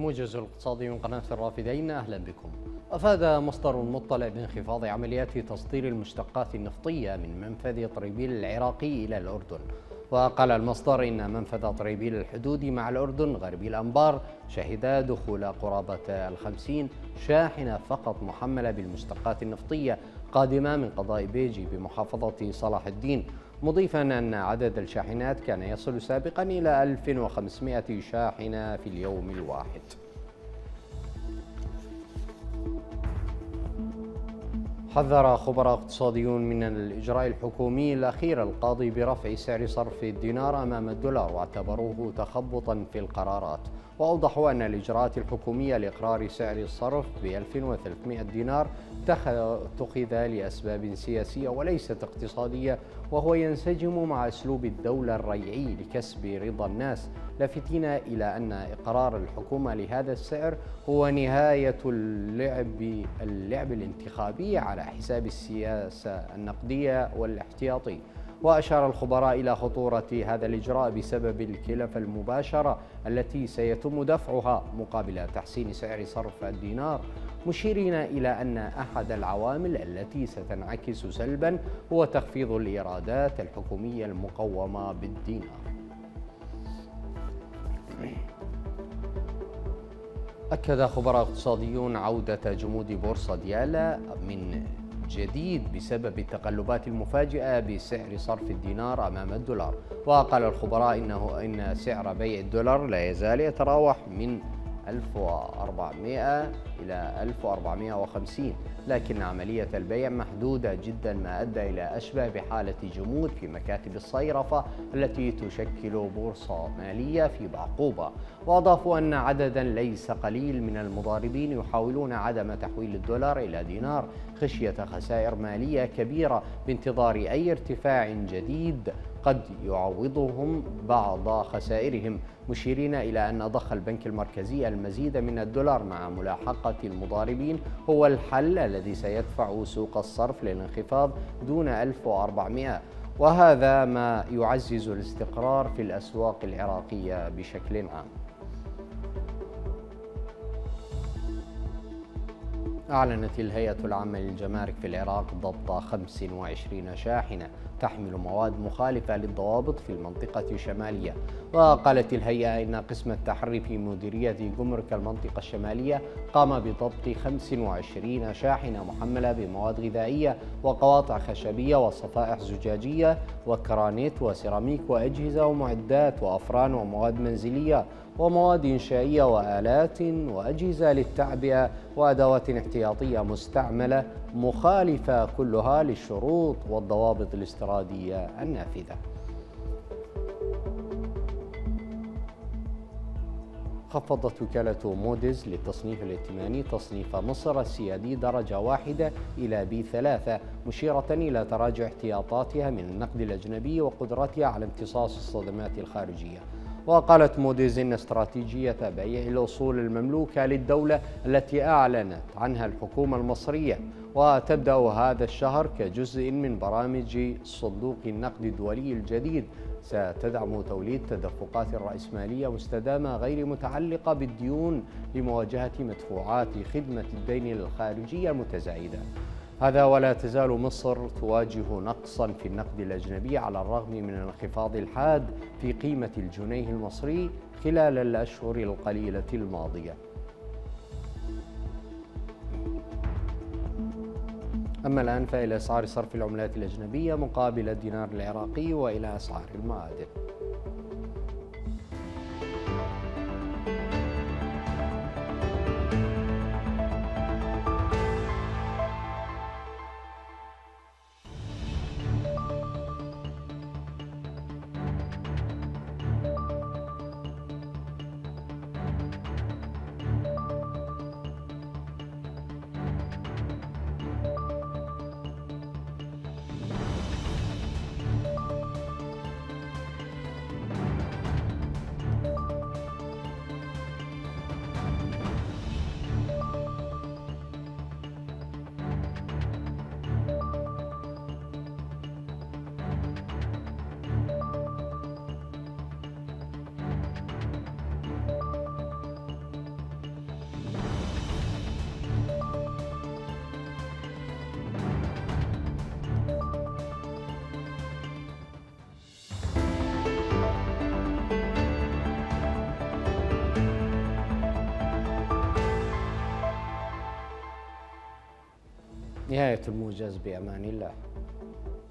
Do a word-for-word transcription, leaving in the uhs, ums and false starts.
الموجز الاقتصادي من قناة الرافدين، أهلا بكم. أفاد مصدر مطلع بانخفاض عمليات تصدير المشتقات النفطية من منفذ طريبيل العراقي إلى الأردن. وقال المصدر إن منفذ طريبيل الحدودي مع الأردن غربي الأنبار شهد دخول قرابة الخمسين شاحنة فقط محملة بالمشتقات النفطية قادمة من قضاء بيجي بمحافظة صلاح الدين، مضيفا أن عدد الشاحنات كان يصل سابقا إلى ألف وخمسمائة شاحنة في اليوم الواحد. حذر خبراء اقتصاديون من الإجراء الحكومي الأخير القاضي برفع سعر صرف الدينار أمام الدولار، واعتبروه تخبطا في القرارات. وأوضحوا أن الإجراءات الحكومية لإقرار سعر الصرف ب ألف وثلاثمائة دينار اتخذ لأسباب سياسية وليست اقتصادية، وهو ينسجم مع أسلوب الدولة الريعي لكسب رضا الناس، لافتين إلى أن إقرار الحكومة لهذا السعر هو نهاية اللعب اللعب الانتخابي على حساب السياسة النقدية والاحتياطي. وأشار الخبراء إلى خطورة هذا الإجراء بسبب الكلف المباشرة التي سيتم دفعها مقابل تحسين سعر صرف الدينار، مشيرين إلى أن أحد العوامل التي ستنعكس سلبا هو تخفيض الإيرادات الحكومية المقومة بالدينار. أكد خبراء اقتصاديون عودة جمود بورصة ديالا من جديد بسبب التقلبات المفاجئة بسعر صرف الدينار أمام الدولار. وقال الخبراء إنه إن سعر بيع الدولار لا يزال يتراوح من ألف وأربعمائة إلى ألف وأربعمائة وخمسين، لكن عملية البيع محدودة جدا، ما أدى إلى أشبه بحالة جمود في مكاتب الصيرفة التي تشكل بورصة مالية في بعقوبة. وأضافوا أن عددا ليس قليل من المضاربين يحاولون عدم تحويل الدولار إلى دينار خشية خسائر مالية كبيرة بانتظار أي ارتفاع جديد قد يعوضهم بعض خسائرهم، مشيرين إلى أن ضخ البنك المركزي المزيد من الدولار مع ملاحقة المضاربين هو الحل الذي سيدفع سوق الصرف للانخفاض دون ألف وأربعمائة، وهذا ما يعزز الاستقرار في الأسواق العراقية بشكل عام. أعلنت الهيئة العامة للجمارك في العراق ضبط خمس وعشرين شاحنة تحمل مواد مخالفة للضوابط في المنطقة الشمالية. وقالت الهيئة إن قسم التحري في مديرية جمرك المنطقة الشمالية قام بضبط خمس وعشرين شاحنة محملة بمواد غذائية وقواطع خشبية وصفائح زجاجية وكرانيت وسيراميك وأجهزة ومعدات وأفران ومواد منزلية ومواد إنشائية وآلات وأجهزة للتعبئة وأدوات احتياطية مستعملة مخالفة كلها للشروط والضوابط الاستيرادية النافذة. خفضت وكالة موديز للتصنيف الائتماني تصنيف مصر السيادي درجة واحدة إلى بي ثلاثة، مشيرة إلى تراجع احتياطاتها من النقد الأجنبي وقدرتها على امتصاص الصدمات الخارجية. وقالت موديز إن استراتيجية بيع الأصول المملوكة للدولة التي أعلنت عنها الحكومة المصرية وتبدأ هذا الشهر كجزء من برامج صندوق النقد الدولي الجديد ستدعم توليد تدفقات رأسمالية مستدامة غير متعلقة بالديون لمواجهة مدفوعات خدمة الدين الخارجية المتزايدة. هذا ولا تزال مصر تواجه نقصا في النقد الأجنبي على الرغم من الانخفاض الحاد في قيمة الجنيه المصري خلال الأشهر القليلة الماضية. أما الآن فإلى أسعار صرف العملات الأجنبية مقابل الدينار العراقي وإلى أسعار المعادن. نهاية الموجز بأمان الله.